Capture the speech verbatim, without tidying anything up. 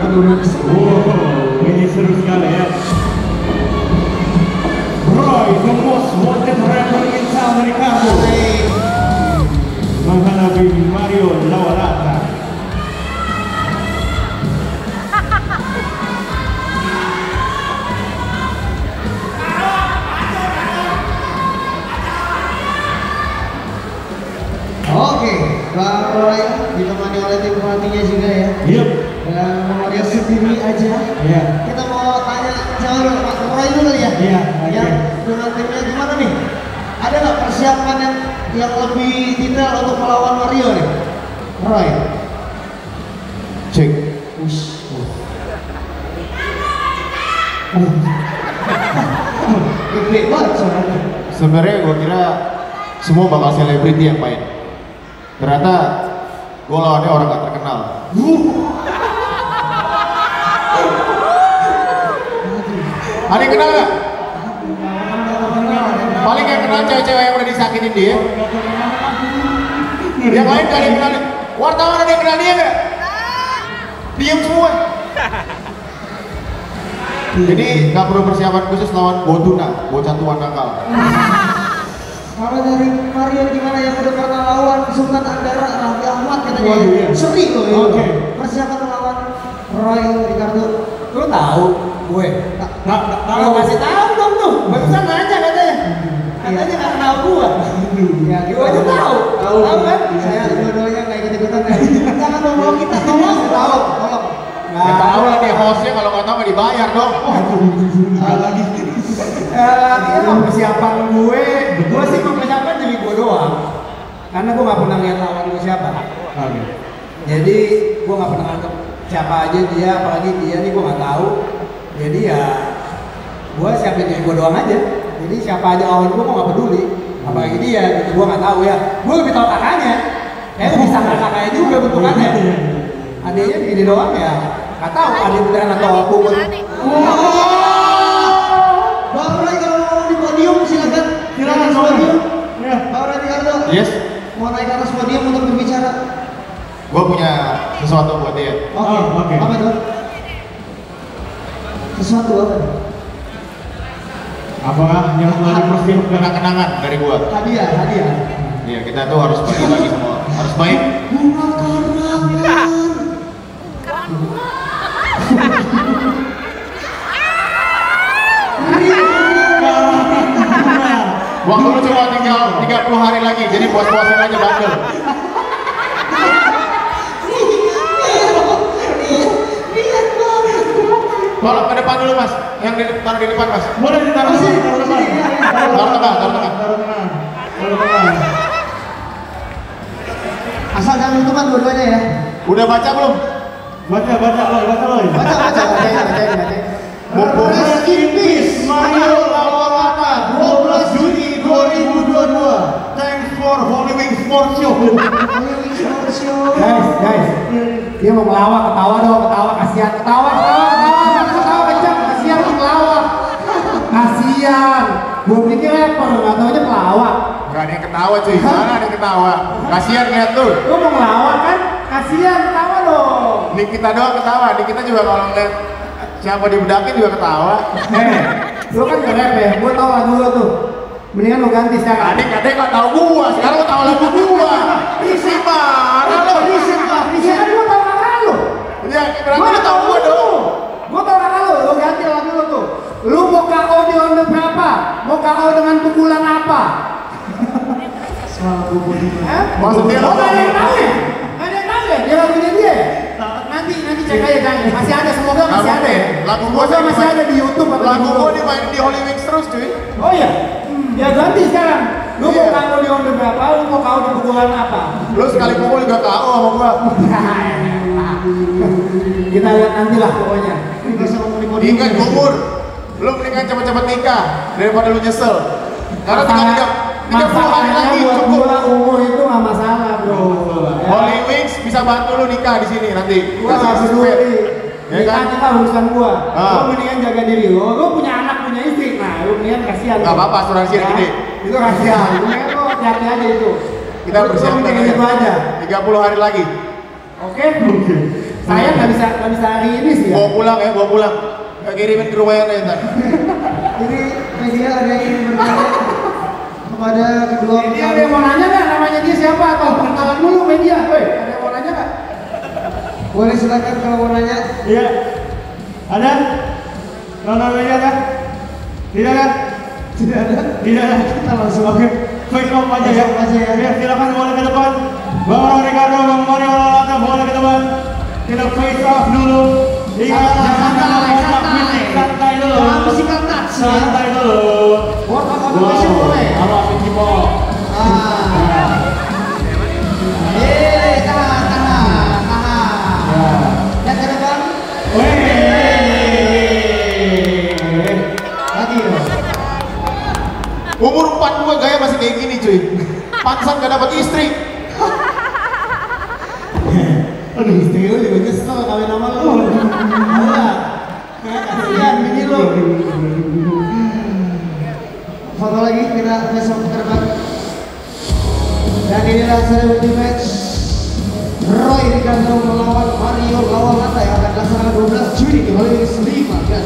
Wow, ini seru sekali ya. Roy, the most wanted rapper in South America, menghadapi Mario Lawalata. Oke, Bang Roy ditemani oleh tim pelatihnya juga ya. Iya. Dan Mario sendiri aja. Iya. Kita mau tanya jauh dulu, Pak Roy dulu ya. Iya. Ya, dengan timnya gimana nih? Ada nggak persiapan yang yang lebih detail untuk melawan Mario nih? Roy. Cek. Ush. Gede banget soalnya. Sebenarnya gue kira semua bakal selebriti yang main. Ternyata gue lawannya orang gak terkenal. Ada yang kenal gak? Paling yang kenal cewek-cewek yang udah disakitin dia. Yang lain gak ada yang kenal. Wartawan ada yang kenal dia gak? Diam semua. Jadi gak perlu persiapan khusus lawan Botuna, bocah tua nakal. Kalau dari Mario gimana yang udah pernah lawan Sultan Andara Raffi Ahmad katanya Waduh, ya? iya. Seri loh ya. Oke. Persiapan melawan Roy Ricardo. Lu tahu gue? Tak, tak, tak Kalau tahu. kasih tahu dong tuh, barusan aja katanya. Katanya nggak kenal gua. Ya, Gua aja tahu. Tahu. Tahu kan? Saya dua-duanya nggak ikut ikutan ya. Jangan bawa kita, tolong. Tahu. Tolong. Gak tau lah nih hostnya kalau gak tau gak dibayar dong. Enggak lagi. Eh, ini persiapan gue, gue sih persiapan jadi gue doang. Karena gue nggak pernah lihat lawan gue siapa. Oke. Jadi gue nggak pernah nganggep siapa aja dia, apalagi dia nih gue nggak tahu. Jadi ya gue siapin diri gue doang aja. Jadi siapa aja lawan gue gue nggak peduli. Apalagi dia, gitu gue nggak tahu ya. Gue lebih tahu kakaknya. Kayak lebih sama kakaknya juga bentukannya. Adanya gini doang ya. Nggak tahu ada beneran atau pungut. Bang Roy kalau mau di podium silakan. Silakan, Di Bang. podium. Ya. Bang Roy Ricardo. Yes, Mau naik ke atas podium untuk berbicara. gue punya sesuatu buat dia. Oke. Oh, oke. Apa tuh? Sesuatu apa? Apakah yang telah dipersiapkan? Kenang-kenangan dari gue. Hadiah, hadiah. Iya, kita tuh harus bagi-bagi semua. Harus baik. Bunga karangan. Waktu lu cuma tinggal tiga puluh hari lagi, jadi puas-puasin aja bandel. Tolong ke depan dulu mas, yang di, taruh di depan mas. Boleh ditaruh di sini, taruh depan. Taruh tengah, taruh tengah. Taruh tengah. Taruh tengah. Asal jangan tutupan dua-duanya ya. Udah baca belum? Baca, baca, Loy, baca, Loy. Baca, baca, baca, baca, baca. Mumpung Rest in peace, Mario Lawalata, dua belas Juni dua ribu dua puluh dua. Thanks for Holy Wings Sports Show. Guys, guys, dia mau ngelawak, ketawa dong, ketawa, kasihan, ketawa, ketawa, ketawa, ketawa kencang, kasihan lu ngelawak, kasihan, gue pikir rapper, nggak taunya pelawak. Gak ada yang ketawa cuy, mana ada yang ketawa? Kasihan lihat tuh. Lu mau ngelawak kan, kasihan, ketawa dong. Nih kita doang ketawa, nih kita juga kalau ngeliat siapa dibedakin juga ketawa. Eh, lu kan nge-rap ya, gue tau lagu lu tuh. Mendingan lu ganti sekarang. Tadi katanya gak tau gua, sekarang gua tau lagu gua. Isi marah lo. Riset lah, riset kan gue tau kakak lu. Ya berarti lu tau gua dong. Gue tau kakak lu, lu ganti lagu lu tuh. Lu mau K O di ronde berapa? Mau K O dengan pukulan apa? Soal bubur ini. Eh? Maksudnya Oh, lu gak ada yang tahu ya? Gak ada yang tahu ya? Dia lagunya dia? Nanti, nanti cek aja kan. Masih ada, semoga masih ada ya. Lagu gua Semoga masih ada di YouTube atau di Lagu Google. gua dimain di Holy Wings terus cuy. Oh iya? Ya ganti sekarang. Lu mau Iya. K O di ronde berapa? Lu mau K O di pukulan apa? Lu sekali pukul juga K O sama gua. Kita lihat nanti lah pokoknya. Ini bisa ngomong di podium. Ingat umur. Lu mendingan cepet-cepet nikah daripada lu nyesel. Karena tinggal tiga tiga puluh hari lagi buat cukup. gua umur itu nggak masalah bro. Ya. Holy Wings bisa bantu lu nikah di sini nanti. Gua nggak Kasih peduli. spare. Ya Nikah kan? kita urusan gua. Ah. Lu mendingan jaga diri lu. Lu punya anak punya istri. Nah, lu mendingan kasihan. Gak apa-apa, asuransi yang gede. Itu kasihan. Lu mendingan lu hati-hati aja itu. Kita Lu bersiapkan cuma mikir itu aja. tiga puluh hari lagi. Oke? Saya nggak bisa nggak bisa hari ini sih ya. Bawa pulang ya, bawa pulang. Gak kirimin ke rumahnya ntar. Ini media ada yang ingin bertanya kepada kedua Ini ada yang mau nanya nggak namanya dia siapa atau kenalan dulu media? Woi, ada yang mau nanya nggak? Boleh silakan kalau mau nanya. Iya. Ada? Nona media ada? Tidak ada? Tidak ada. Tidak ada. Kita langsung Oke. Face off aja ya. Face off aja ya. Ya, silakan boleh ke depan. Bang Ricardo, Bang Mario Lalata boleh ke depan. Kita face off dulu. Ingat jangan Santai, kontak santai. fisik, santai dulu. Jangan physical touch ya. Santai dulu. Workout competition boleh. Awas pinky ball. Ah. Eh, tahan, tahan, tahan. Lihat ke depan. Weh. Lagi dong. Umur empat puluh dua gaya masih kayak gini cuy. Pantesan gak dapat istri. Aduh, istri lu juga nyesel kawin sama lu. Alah. Kasihan bini lu. Foto lagi, kita besok ke depan. Dan inilah celebrity match Roy Ricardo melawan Mario Lawalata yang akan dilaksanakan dua belas Juni di Hollywood lima belas.